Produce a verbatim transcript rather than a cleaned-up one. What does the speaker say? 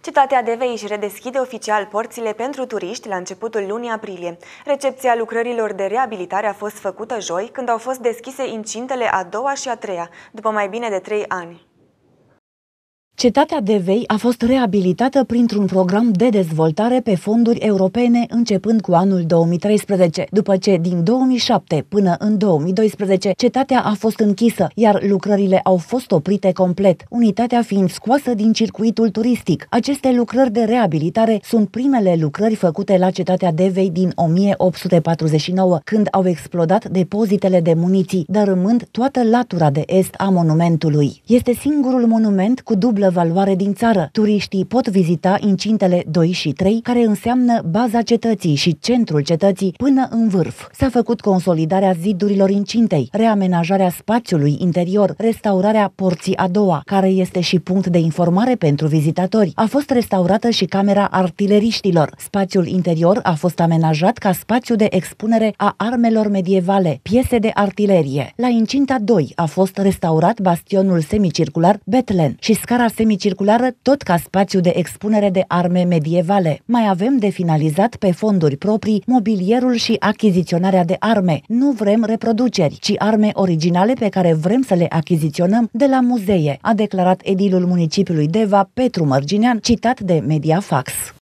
Cetatea Devei își redeschide oficial porțile pentru turiști la începutul lunii aprilie. Recepția lucrărilor de reabilitare a fost făcută joi, când au fost deschise incintele a doua și a treia, după mai bine de trei ani. Cetatea Devei a fost reabilitată printr-un program de dezvoltare pe fonduri europene începând cu anul două mii treisprezece, după ce din două mii șapte până în două mii doisprezece cetatea a fost închisă, iar lucrările au fost oprite complet, unitatea fiind scoasă din circuitul turistic. Aceste lucrări de reabilitare sunt primele lucrări făcute la cetatea Devei din o mie opt sute patruzeci și nouă, când au explodat depozitele de muniții, dărâmând toată latura de est a monumentului. Este singurul monument cu dublă valoare din țară. Turiștii pot vizita incintele doi și trei, care înseamnă baza cetății și centrul cetății, până în vârf. S-a făcut consolidarea zidurilor incintei, reamenajarea spațiului interior, restaurarea porții a doua, care este și punct de informare pentru vizitatori. A fost restaurată și camera artileriștilor. Spațiul interior a fost amenajat ca spațiu de expunere a armelor medievale, piese de artilerie. La incinta doi a fost restaurat bastionul semicircular Bethlen și scara semicirculară, tot ca spațiu de expunere de arme medievale. Mai avem de finalizat pe fonduri proprii mobilierul și achiziționarea de arme. Nu vrem reproduceri, ci arme originale pe care vrem să le achiziționăm de la muzee, a declarat edilul municipiului Deva, Petru Mărginean, citat de Mediafax.